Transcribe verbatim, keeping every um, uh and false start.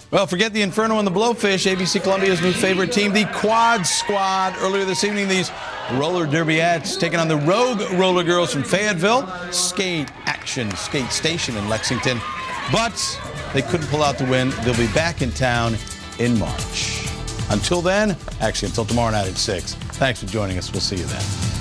Well, forget the Inferno and the Blowfish. A B C Columbia's new favorite team, the Quad Squad. Earlier this evening, these roller derbyettes taking on the Rogue Rollergirls from Fayetteville. Skate action, skate station in Lexington. But they couldn't pull out the win. They'll be back in town in March. Until then, actually until tomorrow night at six. Thanks for joining us. We'll see you then.